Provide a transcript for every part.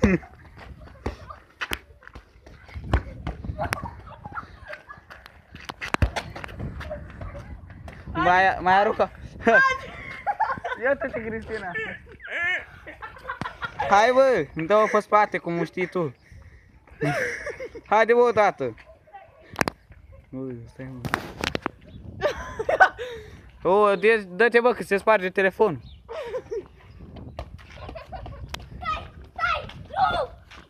Mai aruncă. Iată-te, Cristina. Hai, bă, îmi dă-o pe spate, cum știi tu. Haide, bă, odată. Ui, stai, mă. O, dă-te, bă, că se sparge telefonul. Stai, nu!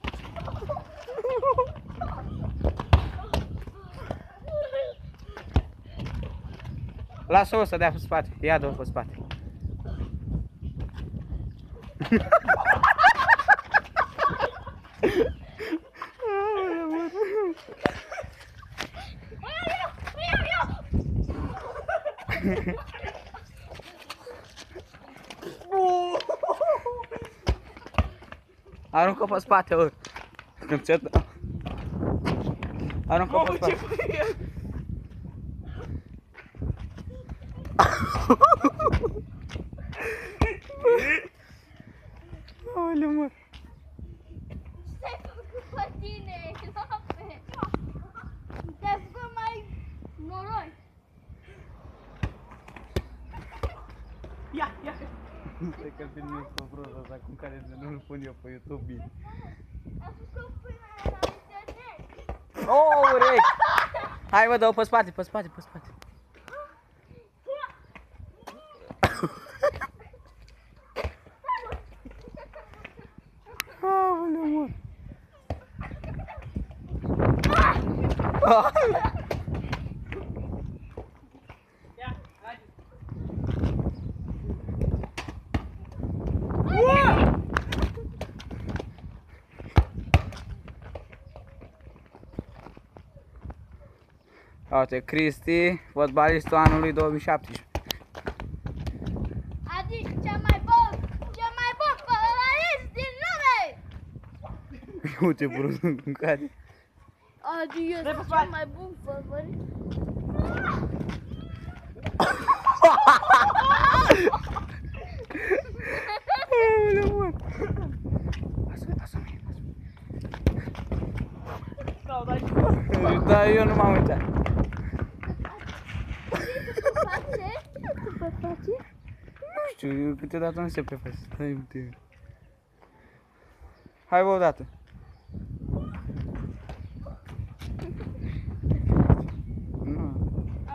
Lasă-o să dea pe spate. Ia dă-o pe spate. Aruncă pe spate, bă. Când ți-o dă. Aruncă pe spate. Aoleu, mă. Ce-ai făcut pe tine, Lope? Te-ai făcut mai noroi. Ia! Stai că filmez pe proza asta cu care nu-l pun eu pe YouTube bine. Am făcut până la internet. Oh, urechi! Hai, mă, dă-o pe spate, pe spate, pe spate. Aoleu, mă. Ia, haide! Uite, Cristi, fotbalistul anului 2017. Adi, cel mai bun fotbalist din lume! Uite, brustul cum cade. Adi este cel mai bun fotbalist. Aoleu, mă. Lasă-mă. Stau, dai! Da, eu nu m-am uitat. Nu știu, eu câteodată nu se preface. Stai un pic. Hai, bă, odată. Nu.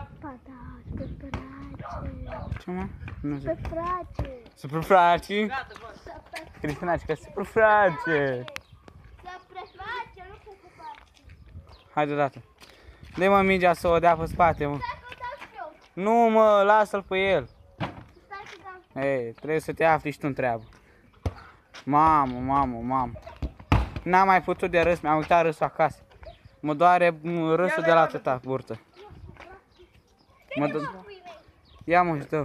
Ce, mă? Nu Pe zic. frate. Super frate. Gata, bă! Cristina, că super frate. Să preface, nu cu face. Hai deodată. Dă-i, mă, mingea să o dea pe spate, mă. Stai că dau și eu. Nu, mă, lasă-l pe el. Stai că dau. Ei, trebuie să te afli și tu în treabă. Mamă. N-am mai putut de râs, mi-am uitat râsul acasă. Mă doare râsul de la atâta burtă. Mă dă... Ia, mă, și dă.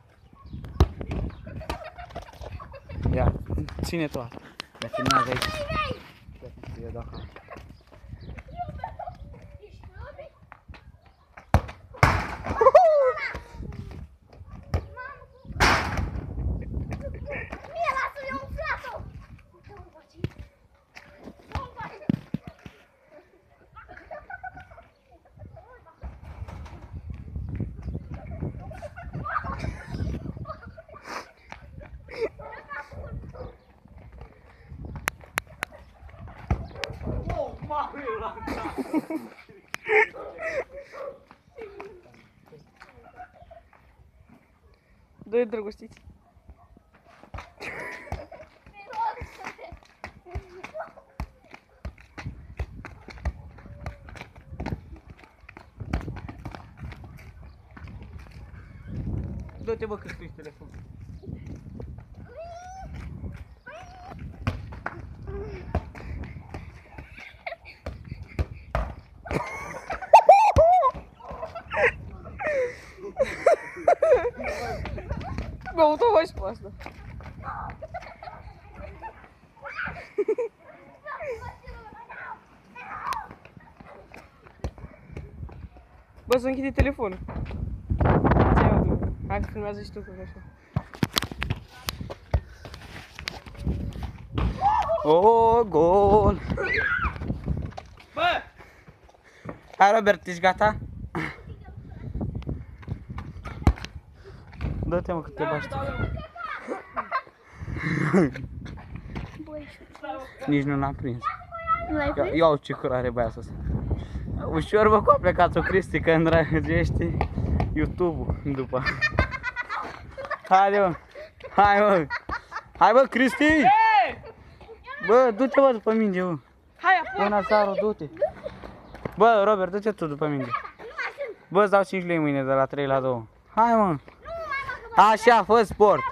Ia, ține tu asta. Mă filmează aici. Eu dau acolo. Mie, lasă-l, eu umflat-o! Oh, mamă, la Doi drăgustiți. Dă-te, bă, că scrii telefon. Bă, uite-o și pe asta. Bă, să închide telefonul. Hai că filmează și tu, că așa. O, gol! Bă! Hai, Robert, ești gata? Dă-te, mă, că te bași. Nici nu l-am prins. Nu l-ai prins? Ia ce curare băiatul ăsta. Ușor, bă, cu a plecat-o Cristi, că îndrăgește YouTube-ul după. Haide, mă. Hai, mă. Hai, bă, Cristi! Bă, du-te, bă, după minge, bă. Hai, apoi! Până Saru, du-te. Bă, Robert, du-te tu după minge. Bă, îți dau 5 lei mâine de la 3 la 2. Hai, mă. Așa, fă sport.